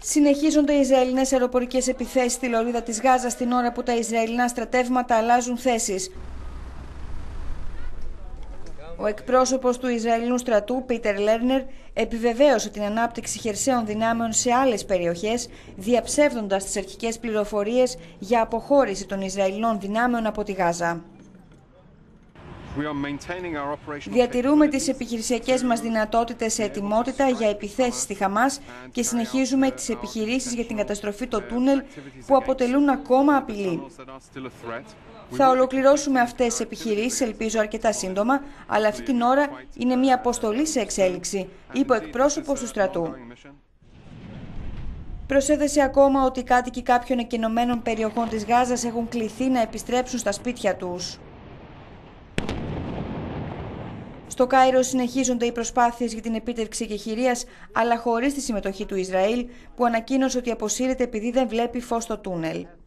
Συνεχίζονται οι Ισραηλινές αεροπορικές επιθέσεις στη λωρίδα της Γάζας την ώρα που τα Ισραηλινά στρατεύματα αλλάζουν θέσεις. Ο εκπρόσωπος του Ισραηλινού στρατού, Πίτερ Λέρνερ, επιβεβαίωσε την ανάπτυξη χερσαίων δυνάμεων σε άλλες περιοχές, διαψεύδοντας τις αρχικές πληροφορίες για αποχώρηση των Ισραηλινών δυνάμεων από τη Γάζα. Διατηρούμε τις επιχειρησιακές μας δυνατότητες σε ετοιμότητα για επιθέσεις στη Χαμάς και συνεχίζουμε τις επιχειρήσεις για την καταστροφή των τούνελ που αποτελούν ακόμα απειλή. Θα ολοκληρώσουμε αυτές τις επιχειρήσεις, ελπίζω αρκετά σύντομα, αλλά αυτή την ώρα είναι μια αποστολή σε εξέλιξη, είπε ο εκπρόσωπος του στρατού. Προσέθεσε ακόμα ότι οι κάτοικοι κάποιων εκενωμένων περιοχών της Γάζας έχουν κληθεί να επιστρέψουν στα σπίτια τους. Στο Κάιρο συνεχίζονται οι προσπάθειες για την επίτευξη εκεχηρίας, αλλά χωρίς τη συμμετοχή του Ισραήλ, που ανακοίνωσε ότι αποσύρεται επειδή δεν βλέπει φως στο τούνελ.